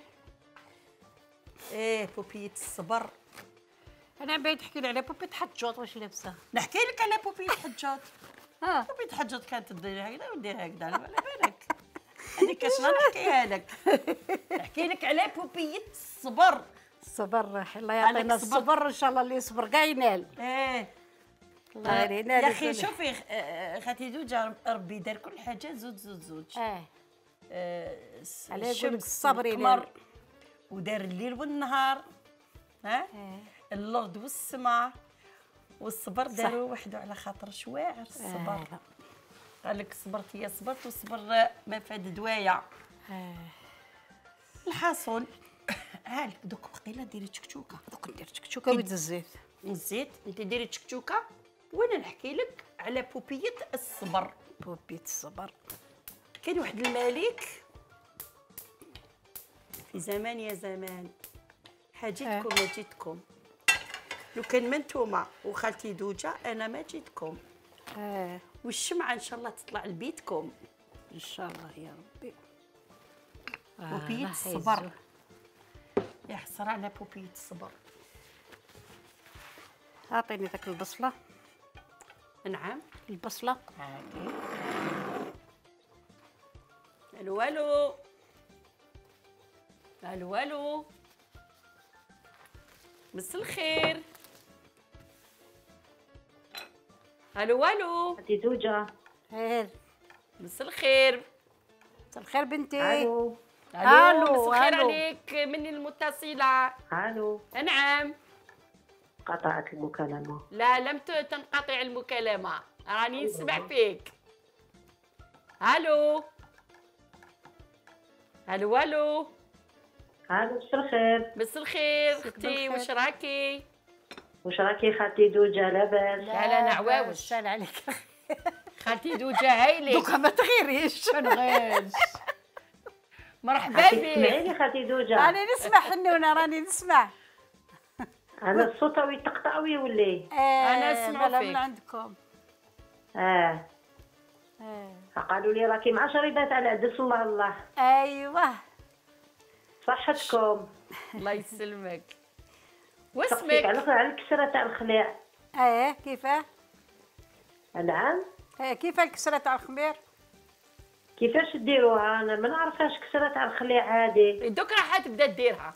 بوبيه الصبر.
انا باغي تحكي لي على بوبيه حجوط واش لابسه.
نحكي لك على بوبيه حجوط. بوبيه حجوط كانت دير هكذا ودير هكذا على بالك. هذيك شنو نحكيها لك. نحكي لك على بوبيه الصبر.
الصبر الله يعطينا الصبر ان شاء الله. اللي يصبر كاع ينال. الله ينال.
يا اخي شوفي خالتي زوج ربي دار كل حاجه زوج.
على يقول لك الصبر
ينال. ودار الليل والنهار. الارض والسماء والصبر داروا وحده على خاطر شواعر الصبر. قال لك صبرت يا صبرت وصبر ما فاد دوايه. الحاصل هالك دوك بقيله ديري تشكشوكه.
دوك ندير تشكشوكه ويد الزيت.
الزيت انت ديري تشكشوكه وانا نحكي لك على بوبيه الصبر.
بوبية الصبر.
كاين واحد الملك في زمان يا زمان حاجتكم ما جيتكم. لو كان ما نتوما وخالتي دوجه انا ما جيتكم. والشمعه ان شاء الله تطلع لبيتكم
ان شاء الله يا ربي.
بوبيه الصبر. يا حسره على بوبيه الصبر.
اعطيني ذاك البصله.
نعم
البصله.
هاكي. الو الو الو الو. مس الخير. الو الو.
انتي دوجه.
خير.
مس الخير.
مساء الخير بنتي.
الو.
الو
ألو،
مس الخير
ألو.
عليك مني المتصله.
الو.
نعم.
قطعت المكالمه.
لا لم تنقطع المكالمه راني نسمع فيك. الو الو الو.
الو مساء الخير.
مس الخير
مساء
اختي
الخير.
واش راكي؟
واش راكي خالتي دوجه لاباس؟
لا انا عواوش.
سال عليك.
خالتي دوجه هايلي.
دوكا ما تغيريش.
ما نغيرش. مرحبا
راكي
بك.
تسمعيني خالتي دوجه؟
راني نسمع حنونه راني نسمع.
انا الصوت وي تقطع ويولي.
أنا أسمع
لا
فيك.
من عندكم.
اه قالوا لي راكي مع شريبات على عدس الله الله.
ايوه.
صحتكم.
الله يسلمك.
سقسيك
واسمك؟
على الكسره تاع الخليع.
كيفاه؟
نعم.
كيف الكسره تاع الخمير؟
كيفاش ديروها؟ انا ما نعرفهاش كسره تاع الخليع هذه.
دوك راح تبدا ديرها.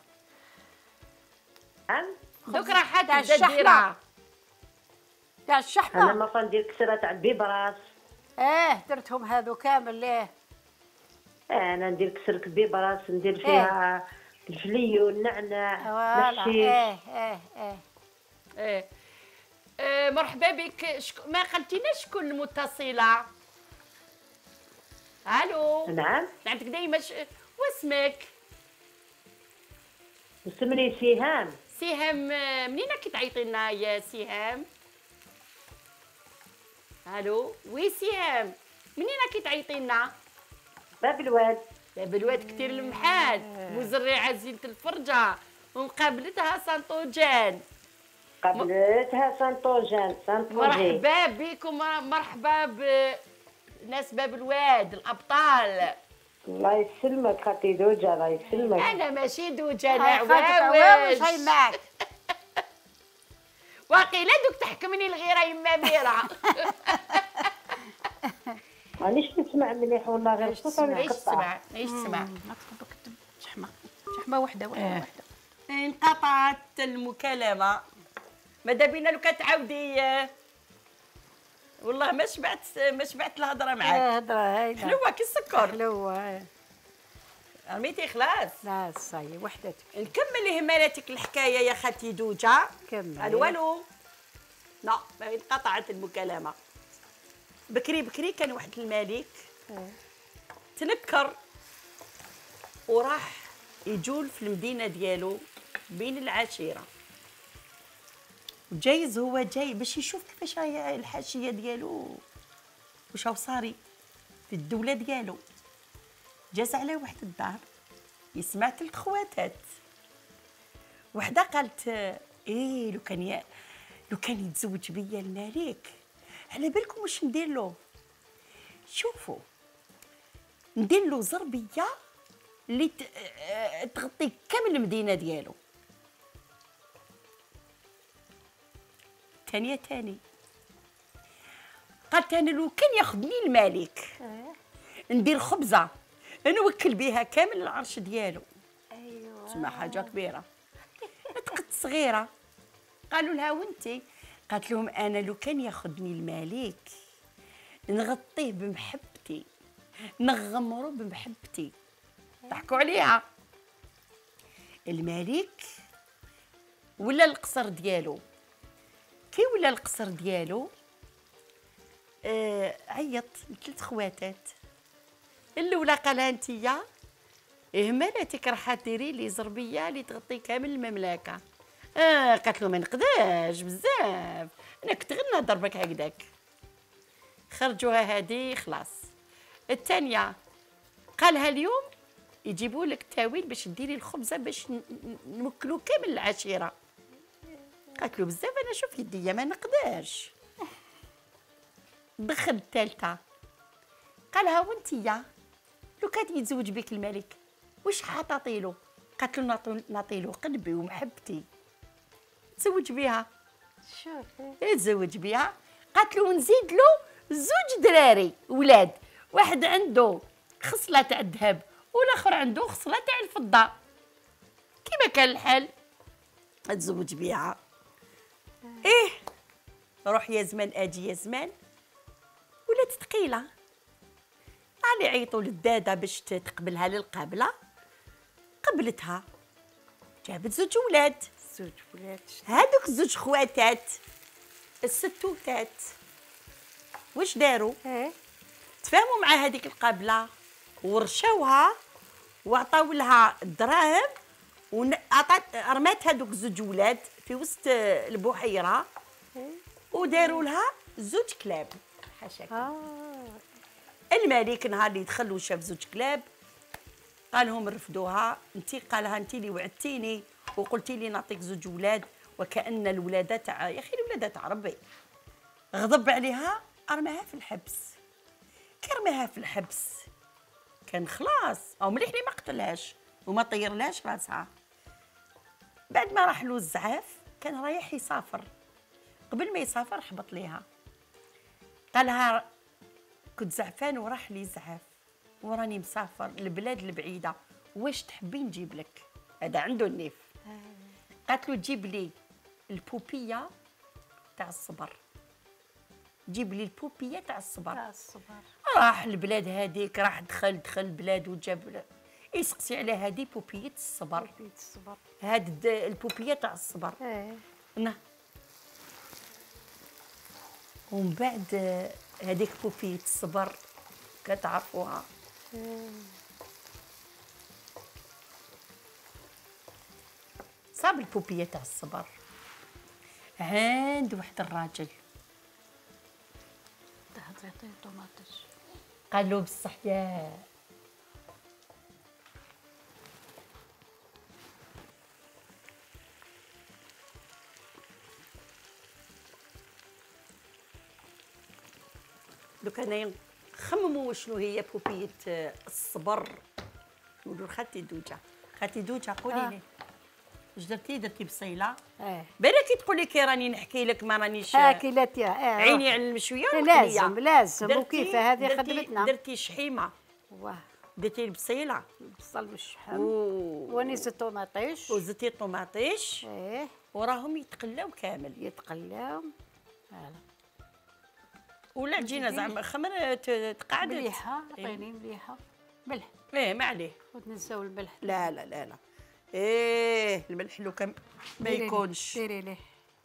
نعم.
دوك راح
تاع
تبدا
الشحمة.
ديرها.
تاع
انا
الشحمه.
ما ندير كسره تاع البيبراس.
درتهم هذو كامل ليه.
انا ندير كسره البيبراس ندير فيها الفلي والنعناع
فوالا.
والحشيش.
ايه. مرحبا بك. ما قلتيناش شكون المتصله؟ الو.
نعم.
عندك دايما واسمك؟
نسمني سهام.
سهام. منين كي تعيطي لنا يا سهام؟ الو وي سهام منين كي تعيطي لنا؟
باب الواد.
باب الواد كتير المحال مزرعه زينة الفرجه ومقابلتها سانطوجان.
قبلتها سانطوجان سانطوجي.
مرحبا بكم مرحبا بناس باب الواد الابطال.
الله يسلمك خالتي دوجه الله يسلمك.
انا ماشي دوجه انا
عواوش هاي
عواوش.
معك.
واقيلا دوك تحكمني الغيره يما ميره.
مانيش نسمع مليح والله غير الصوت
عيش
يقطع.
تسمع عيش تسمع.
ما تفضل كتب شحمه. شحمه وحده واحده.
انقطعت المكالمة. ماذا بينا لو كتعاودي. والله ما شبعت الهضرة معاك.
هضره هاي.
حلوة كي السكر.
حلوه.
رميتي خلاص.
لا صاي وحدتك.
نكمل همالاتك الحكاية يا خالتي دوجة.
كمل.
الو الو. لا انقطعت المكالمة. بكري كان واحد الملك تنكر وراح يجول في المدينة ديالو بين العشيرة. جايز هو جاي باش يشوف كيفاش هي الحاشية ديالو واش هو صاري في الدولة ديالو. جاز على واحد الدار يسمع تلك خواتات. وحده قالت لو كان يتزوج بيا الملك على بالكم واش ندير له. شوفوا ندير له زربيه اللي تغطي كامل المدينه ديالو. تاني قالت انا لو كان ياخذني الملك ندير خبزه نوكل بها كامل العرش ديالو.
ايوه.
تسمى حاجه كبيره. تقت صغيره. قالوا لها وانتي؟ قالت لهم انا لو كان ياخذني الملك نغطيه بمحبتي نغمره بمحبتي. ضحكوا عليها. الملك ولا القصر ديالو كي ولا القصر ديالو عيط لثلاث خواتات. الاولى قالها انتيا اهمالاتك راح ديري لي زربيه اللي تغطي كامل المملكه. قالت له ما نقداش بزاف، انا كنت غير نهضر بك هكذاك. خرجوها هذه خلاص. الثانيه قالها اليوم يجيبوا لك تاويل باش ديري الخبزه باش نوكلوا كامل العشيره. قالت له بزاف انا شوف يديا ما نقداش. دخل الثالثه قالها وانتيا لو كان يتزوج بك الملك واش حتعطيلو؟ قالت له نعطيلو قلبي ومحبتي. تزوج بها.
شوفي
تزوج بها. قالت له ونزيد له زوج دراري ولاد، واحد عنده خصله تاع الذهب والاخر عنده خصله تاع الفضه. كيما كان الحال تزوج بها. روح يا زمان اجي يا زمان ولات ثقيله. علي عيطوا للداده باش تقبلها للقابله. قبلتها جابت زوج ولاد.
زوج ولاد
هادوك زوج خواتات الستوتات واش داروا؟ تفاهموا مع هذيك القابله ورشاوها وعطاو لها الدراهم وعطات رمات هذوك زوج ولاد في وسط البحيره وداروا لها زوج كلاب. حاشاك. الملك نهار اللي دخل وشاف زوج كلاب قال لهم رفدوها. انت قالها انت اللي وعدتيني وقلتي لي نعطيك زوج ولاد وكأن الولاده تاع يا اخي الولاده تاع ربي. غضب عليها رماها في الحبس. كي رماها في الحبس كان خلاص او مليح لي ما قتلهاش وما طيرلهاش راسها. بعد ما راح له الزعاف كان رايح يسافر. قبل ما يسافر حبط ليها قالها كنت زعفان وراح لي زعاف وراني مسافر البلاد البعيده واش تحبين نجيب لك؟ هذا عنده النيف. قالت له جيب لي البوبيه تاع الصبر. جيب لي البوبيه تاع الصبر. راح البلاد هذيك راح دخل البلاد وجاب يسقسي على هذه بوبيه الصبر. هاد البوبيه تاع الصبر. ومن بعد هذيك بوبيه الصبر كتعرفوها. صاب البوبيه تاع الصبر عند واحد الراجل قال له بصح يا دوك انا خمموا شنو هي بوبيه الصبر. نقولوا خالتي دوجه قولي لي واش درتي بصيله. بالك تقولي كي راني نحكي لك ما رانيش
كيلاتي
عيني على المشويه.
لازم وكيف هذه خدمتنا.
درتي شحيمه. درتي البصيله
البصل والشحم ونيس الطوماطيش
وزيتي الطوماطيش. وراهم يتقلاو كامل.
يتقلاو
ولا جينا زعما خمر تقعدت
مليحه. عطيني مليحه ملح.
ما عليه.
ونساو الملح.
لا لا لا لا. الملح لو كان ما يكونش.
ديري ليه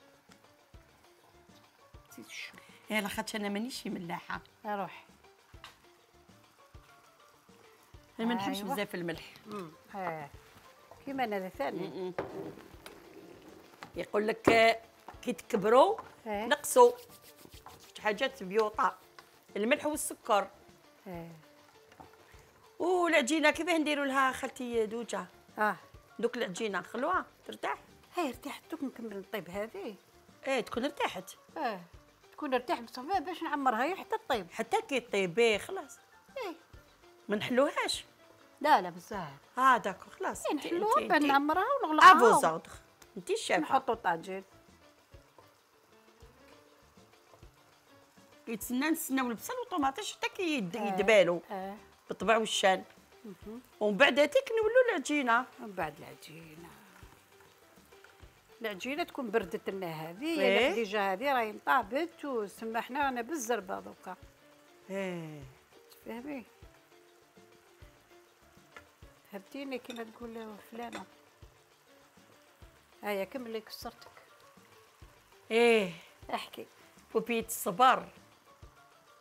زيد شويه. يلا خاطش انا مانيش ملاحه.
روحي.
انا ما نحبش بزاف الملح.
كيما انا ثاني.
يقول لك كي تكبروا نقصوا حاجات بيوطه الملح والسكر. والعجينه كيفاه نديروا لها خالتي دوجه؟ دوك العجينه خلوها ترتاح.
ارتاحت دوك نكمل الطيب هذه.
تكون ارتاحت.
تكون ارتاحت بصفاء باش نعمرها حتى الطيب.
حتى كي طيب خلاص. ما نحلوهاش.
لا بزاف.
داكو خلاص.
نحلوها بعد نعمرها ونغلقها.
افوزوردغ انت الشافه.
نحطوا طاجين.
نستناو البصل والطوماطيش حتى كي يدبالوا بالطبع والشان. ومن بعد هذيك نولوا العجينه.
من بعد العجينه تكون بردت لنا هذه. يعني خديجه هذه راهي انطابت وسمحنا انا بالزربه دوكا. تفهمي فهمتيني كيما تقول فلانه. هيا كملي كسرتك.
احكي. بوبية الصبر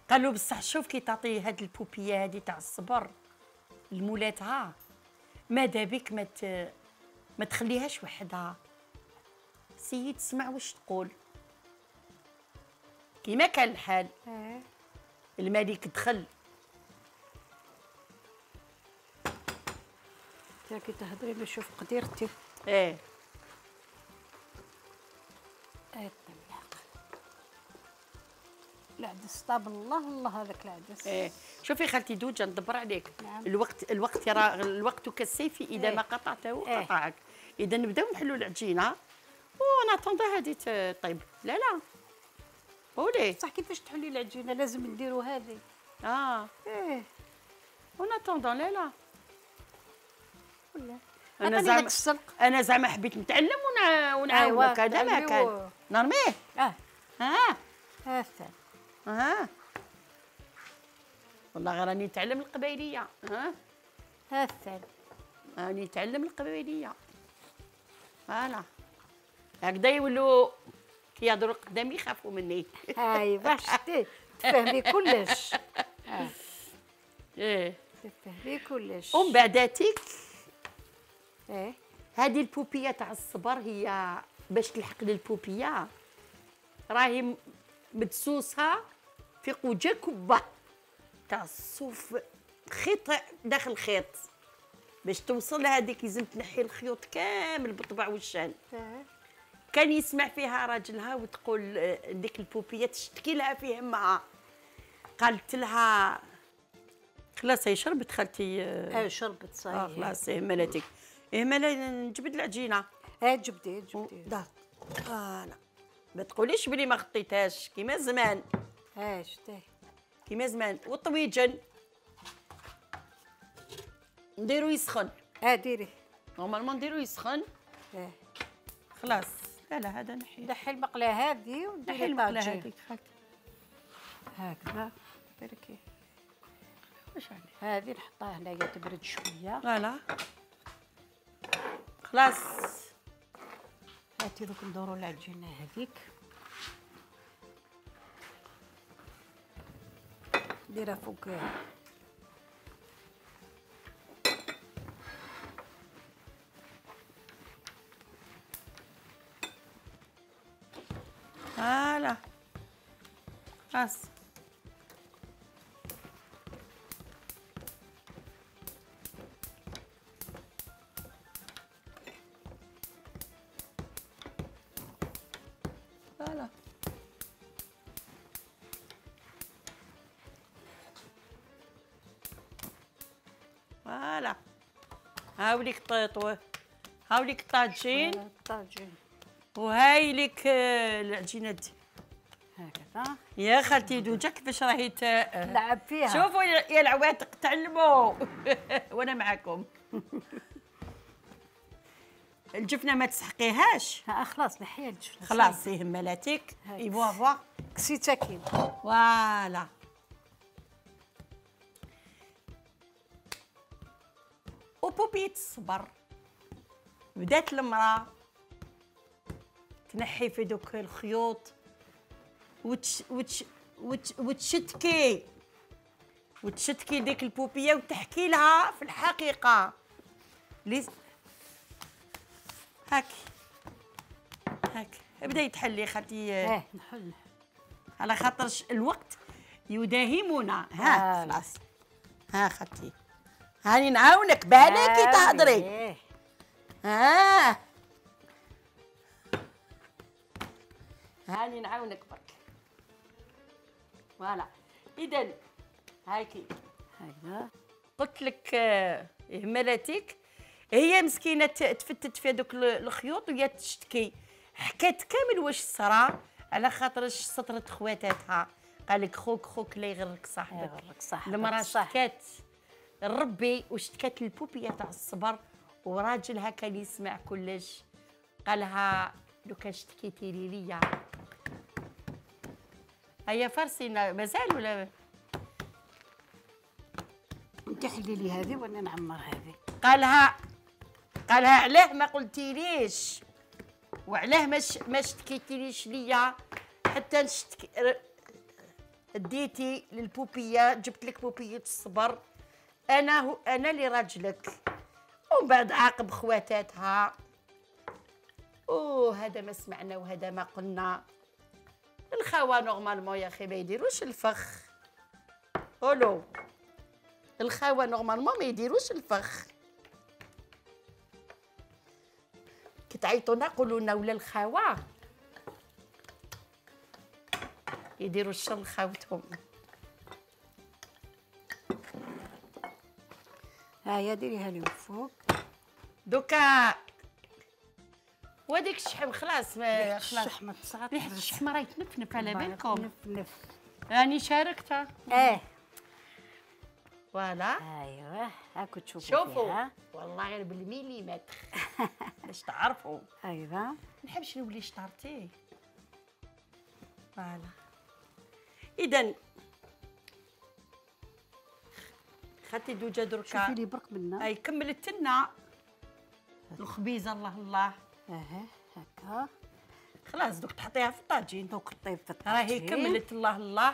قالوا بصح شوف كي تعطي هاد البوبيه هادي تاع الصبر لمولاتها ماذا بك ما تخليهاش وحدها، سيي تسمع واش تقول. كيما كان الحال الملك دخل
تا كي تهضري نشوف قديرتي. العدس طاب الله هذاك العدس.
شوفي خالتي دوجه ندبر عليك.
نعم.
الوقت يرى الوقت كالسيف اذا ما قطعته قطعك. اذا نبداو نحلوا العجينه وناتوندو هذه طيب. لا قولي
بصح كيفاش تحلي العجينه لازم نديروا هذه.
وناتوندو لا
ولا
انا زعما حبيت نتعلم ونعاونك. هذا ما كان نرميه. والله غير راني نتعلم القبايليه. راني نتعلم القبايليه. فوالا هكذا يولوا كي يهضروا قدامي يخافوا مني.
باش تفهمي كلش. تفهمي كلش.
ومن بعداتك هذه البوبيه تاع الصبر هي باش تلحق للبوبيه راهي مدسوسه في قوجه كبه تاع الصوف، خيط داخل خيط باش توصل لهذيك لازم تنحي الخيوط كامل بالطبع والشان. كان يسمع فيها راجلها وتقول ديك البوبيه تشتكي لها في همها. قالت لها خلاص هي شربت خالتي.
شربت صحيح.
خلاص اهملتك اهمله نجبد العجينه.
جبدي
لا ما تقوليش بلي ما خطيتهاش كيما زمان.
شتي
كيما زمان. والطويجن نديرو يسخن.
ديري
نورمالمون نديرو يسخن. خلاص لا هذا
نحي المقله هذه ونديري
المقله هذيك خالتي
هكذا. بركي
واش عليه
هذه نحطها هنايا تبرد شويه.
فوالا خلاص.
هاتي دوك ندورو العجينه هذيك ديرها فوق.
فوالا خلاص. فوالا فوالا هاوليك هاوليك الطاجين وهاي لك العجينه دي
هكذا.
يا خالتي دوجه كيفاش راهي
لعب فيها.
شوفوا يا العواتق تعلموا. وانا معاكم. الجفنه ما تسحقيهاش.
خلاص نحيها الجفنه
خلاص يهملاتك. فوا
كسيتها كيما
فوالا. وبوبية الصبر بدات المراه تنحي في دوك الخيوط وتشتكي ديك البوبيه وتحكي لها في الحقيقه هاك بدا يتحلي خالتي.
نحل
على خاطرش الوقت يداهمنا. خلاص خالتي هاني نعاونك بالك تهضري. هاني نعاونك برك. فوالا اذا هاكي
هكذا.
قلت لك اهملاتك هي مسكينه تفتت في هذوك الخيوط وهي تشتكي. حكات كامل واش صرا على خاطرش سطرت خواتاتها. قال لك خوك لا يغرك صاحبك. المراه شكات ربي واشتكات البوبيه تاع الصبر وراجلها كان يسمع كلش. قالها لو كان اشتكيتي ليا هيا فرسينا مازال ولا
انت حلي لي هذه وانا نعمر هذه.
قالها علاه ما قلتيليش وعلاه ما اشتكيتيليش ليا حتى نشتكي ديتي للبوبيه، جبت لك بوبيه الصبر، انا اللي راجلك، ومن بعد عاقب خواتاتها. هذا ما سمعنا وهذا ما قلنا. الخوا نورمالمون يا اخي ما يديروش الفخ. قولوا الخوا نورمالمون ما يديروش الفخ. كتعيطونا قولوا لنا ولا الخوا يديروا الشر لخاوتهم.
هيا ديريها لي فوق.
دوكا وديك الشحم خلاص ما خلاص.
الشحمة تصعد.
ريحة الشحمة راهي تنفنف على بالكم.
نف
راني شاركتها. فوالا.
ايوا هاكو تشوفوا
شوفوا
فيها.
والله غير بالميليمتر باش تعرفوا.
ايوا
نحبش نولي شطارتي. فوالا. إذا خاتي دوجا دركا.
شوفي لي برك منا.
اي كملت لنا الخبيزه. الله الله.
هكا
خلاص دوك تحطيها في الطاجين.
دوك طيب في الطاجين.
راهي كملت. الله الله.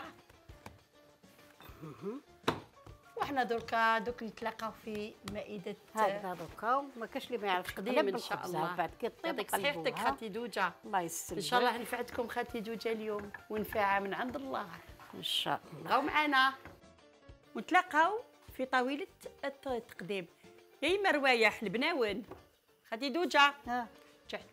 وحنا دركا نتلاقاو في مائده
هكذا دوكا. ما كاش اللي ما يعرفش
تقديم ان شاء الله.
بعد كي طيب
يعطيك صحتك خاتي دوجا.
الله يسلمك.
ان شاء الله نفعتكم خاتي دوجا اليوم ونفعها من عند الله
ان شاء الله.
بقاو معنا ونتلاقاو في طاوله التقديم. يا اما روايح البناون خاتي دوجا. جعت.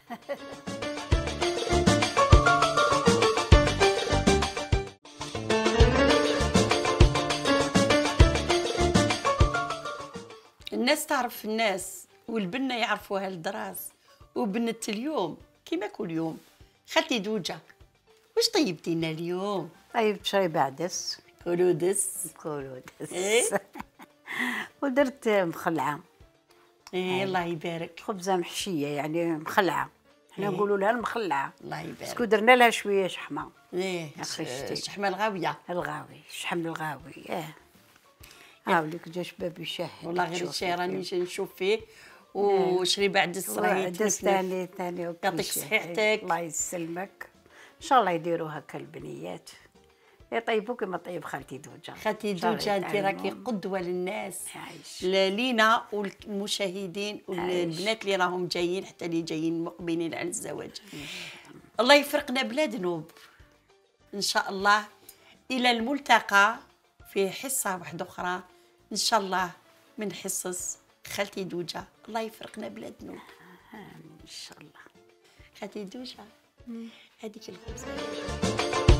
الناس تعرف الناس والبنة يعرفوها الدراس. وبنة اليوم كيما كل يوم. خالتي دوجا واش طيبتي لنا اليوم؟
طيب شاي بعدس.
كولودس.
إيه؟ ودرت مخلعة.
الله يبارك.
خبزة محشية يعني مخلعة. حنا نقولوا لها المخلعة.
الله يبارك.
باسكو درنا لها شوية شحمة.
الشحمة الغاوية.
الغاوي الشحم الغاوي. هاوليك جا شبابي شاهد.
والله غير الشاي راني نشوف فيه. وشري بعدس راهي
عدس ثاني
يعطيك صحتك.
الله يسلمك. ان شاء الله يديروا هكا البنيات يطيبوا كما طيب خالتي دوجا.
خالتي دوجا انت راكي قدوه للناس. لينا والمشاهدين والبنات اللي راهم جايين حتى اللي جايين مقبلين على الزواج. الله يفرقنا بلا ذنوب ان شاء الله. الى الملتقى في حصه واحده اخرى ان شاء الله من حصص خالتي دوجا. الله يفرقنا بلا ذنوب
ان شاء الله.
خالتي دوجا هذيك الخبزه